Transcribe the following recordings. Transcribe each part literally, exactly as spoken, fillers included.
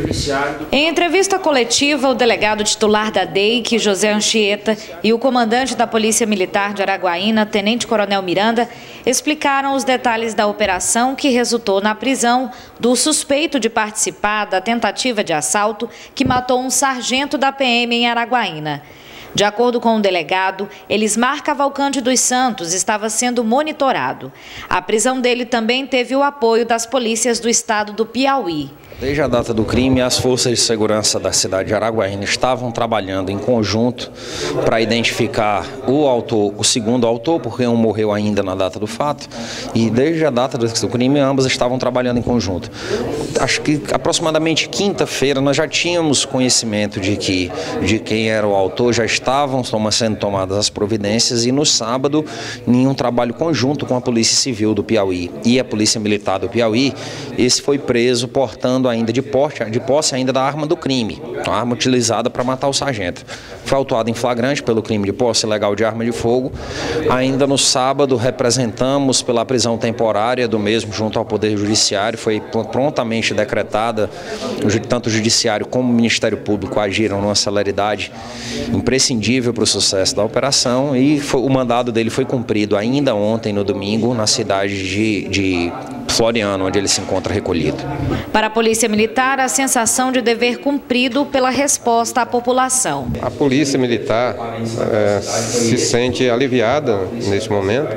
Judiciário. Em entrevista coletiva, o delegado titular da D E I C, José Anchieta, e o comandante da Polícia Militar de Araguaína, Tenente Coronel Miranda, explicaram os detalhes da operação que resultou na prisão do suspeito de participar da tentativa de assalto que matou um sargento da P M em Araguaína. De acordo com o delegado, Elismar Cavalcante dos Santos estava sendo monitorado. A prisão dele também teve o apoio das polícias do estado do Piauí. Desde a data do crime, as forças de segurança da cidade de Araguaína estavam trabalhando em conjunto para identificar o autor, o segundo autor, porque um morreu ainda na data do fato, e desde a data do crime, ambas estavam trabalhando em conjunto. Acho que aproximadamente quinta-feira nós já tínhamos conhecimento de que de quem era o autor, já estavam sendo tomadas as providências, e no sábado, em um trabalho conjunto com a Polícia Civil do Piauí e a Polícia Militar do Piauí, esse foi preso portando ainda de, porte, de posse ainda da arma do crime, a arma utilizada para matar o sargento. Foi autuado em flagrante pelo crime de posse ilegal de arma de fogo. Ainda no sábado representamos pela prisão temporária do mesmo junto ao Poder Judiciário, foi prontamente decretada, tanto o Judiciário como o Ministério Público agiram numa celeridade imprescindível para o sucesso da operação, e foi, o mandado dele foi cumprido ainda ontem, no domingo, na cidade de, de Floriano, onde ele se encontra recolhido. Para a Polícia Militar, a sensação de dever cumprido pela resposta à população. A Polícia Militar é, se sente aliviada neste momento,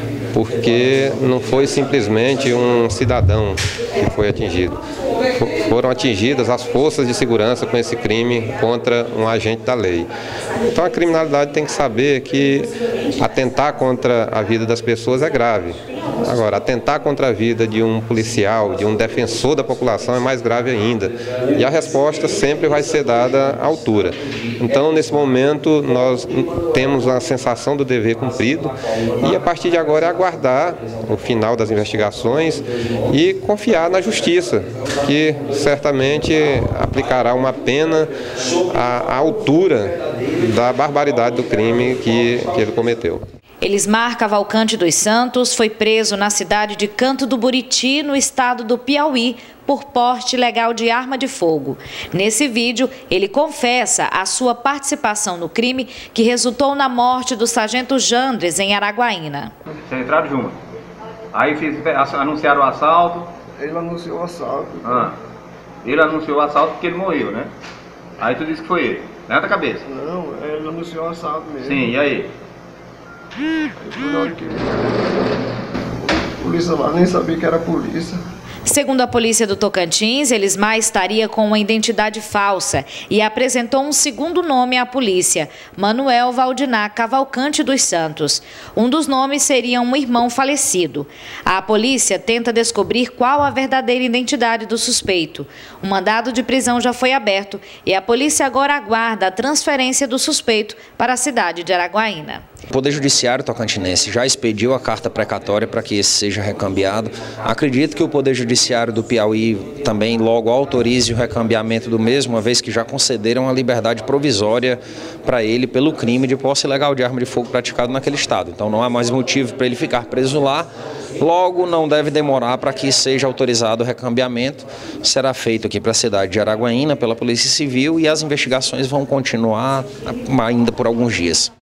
porque não foi simplesmente um cidadão que foi atingido. Foram atingidas as forças de segurança com esse crime contra um agente da lei. Então a criminalidade tem que saber que atentar contra a vida das pessoas é grave. Agora, atentar contra a vida de um policial, de um defensor da população é mais grave ainda. E a resposta sempre vai ser dada à altura. Então, nesse momento, nós temos a sensação do dever cumprido, e a partir de agora é aguardar o final das investigações e confiar na justiça, que certamente aplicará uma pena à, à altura da barbaridade do crime que, que ele cometeu. Elismar Cavalcante dos Santos foi preso na cidade de Canto do Buriti, no estado do Piauí, por porte ilegal de arma de fogo. Nesse vídeo, ele confessa a sua participação no crime que resultou na morte do sargento Jandres, em Araguaína. Vocês entraram junto. Aí fiz, anunciaram o assalto. Ele anunciou o assalto. Ah, ele anunciou o assalto porque ele morreu, né? Aí tu disse que foi ele. Levanta a cabeça. Não, ele anunciou o assalto mesmo. Sim, e aí? Aí por hora que a polícia lá nem sabia que era polícia. Segundo a polícia do Tocantins, Elismar estaria com uma identidade falsa e apresentou um segundo nome à polícia, Manuel Valdinar Cavalcante dos Santos. Um dos nomes seria um irmão falecido. A polícia tenta descobrir qual a verdadeira identidade do suspeito. O mandado de prisão já foi aberto e a polícia agora aguarda a transferência do suspeito para a cidade de Araguaína. O Poder Judiciário tocantinense já expediu a carta precatória para que esse seja recambiado. Acredito que o Poder Judiciário do Piauí também logo autorize o recambiamento do mesmo, uma vez que já concederam a liberdade provisória para ele pelo crime de posse ilegal de arma de fogo praticado naquele estado. Então não há mais motivo para ele ficar preso lá. Logo, não deve demorar para que seja autorizado o recambiamento. Será feito aqui para a cidade de Araguaína pela Polícia Civil, e as investigações vão continuar ainda por alguns dias.